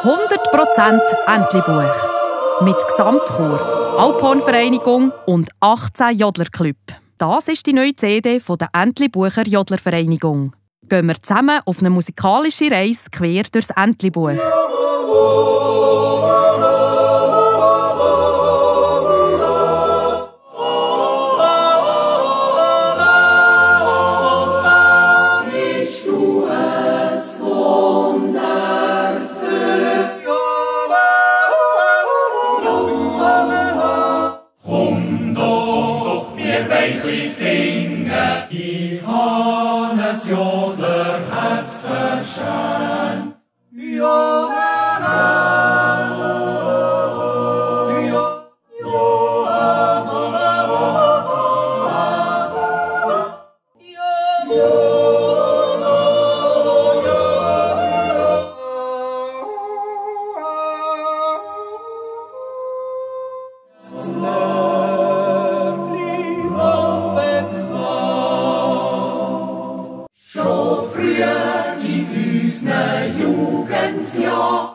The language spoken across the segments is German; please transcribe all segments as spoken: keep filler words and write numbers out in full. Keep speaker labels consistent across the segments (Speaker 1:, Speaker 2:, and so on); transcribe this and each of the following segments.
Speaker 1: hundert Prozent Entlebuch. Mit Gesamtchor, Alphornvereinigung und achtzehn Jodlerclub. Das ist die neue C D von der Entlebucher Jodlervereinigung. Gehen wir zusammen auf eine musikalische Reise quer durchs Entlebuch.
Speaker 2: Die Hannes Jodler hat's verschön.
Speaker 3: Schon früher in unseren Jugendjahren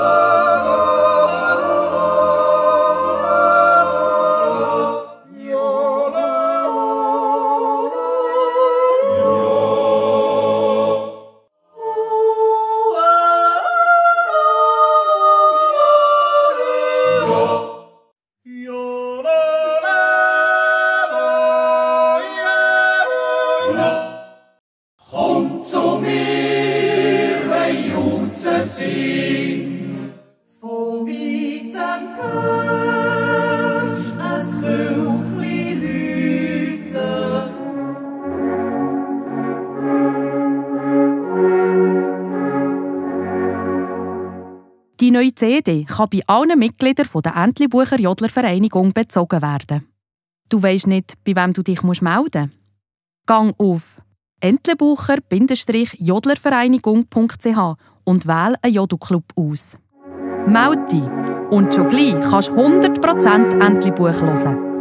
Speaker 3: kommt zu mir, wenn Jutze sing. Von weitem hörst ein Küchli läuten.
Speaker 1: Die neue C D kann bei allen Mitgliedern der Entlebucher Jodlervereinigung bezogen werden. Du weisst nicht, bei wem du dich melden musst? Gang auf entlebucher Jodlervereinigung punkt c h und wähle einen Jodelclub aus. Melde dich und schon gleich kannst du hundert Prozent Entlebuch hören.